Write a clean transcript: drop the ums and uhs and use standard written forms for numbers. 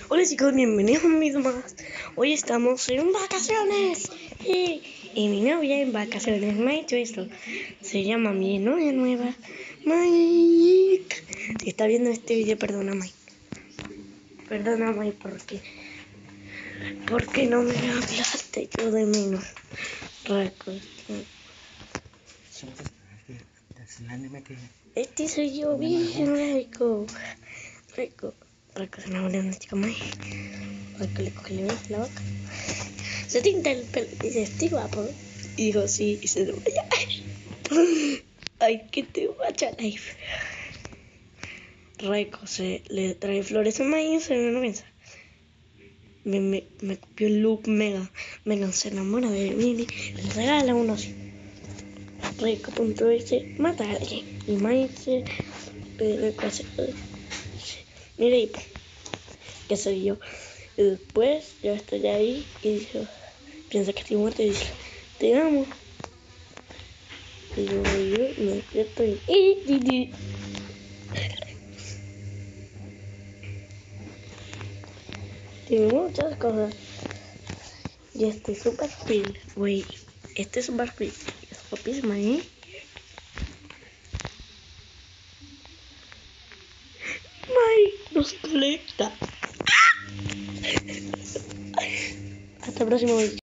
Hola chicos, bienvenidos a un video más. Hoy estamos en vacaciones y mi novia en vacaciones me ha hecho esto. Se llama mi novia nueva, Mike. Si está viendo este video, perdona Mike. Perdona Mike porque no me hablaste, yo de menos. Este soy yo, bien rico. Se enamoró de una chica Mike. Porque le coge la boca. Se tinta el pelo y dice, estoy guapo. Y dijo, sí, y se desmaya. Ay, que te guacha life. Reco se le trae flores a maíz, se me piensa. Me copió el look mega. Megan se enamora de mí, le regala uno así. Reco.exe mata a alguien. Y maíz se mira y qué soy yo. Y después yo estoy ahí y dice, piensa que estoy muerto y dice, te amo. Y yo me despierto y tiene muchas cosas. Y estoy súper feliz, güey. Estoy súper feliz. Es guapísima, ¿eh? May nos conecta. Hasta el próximo video.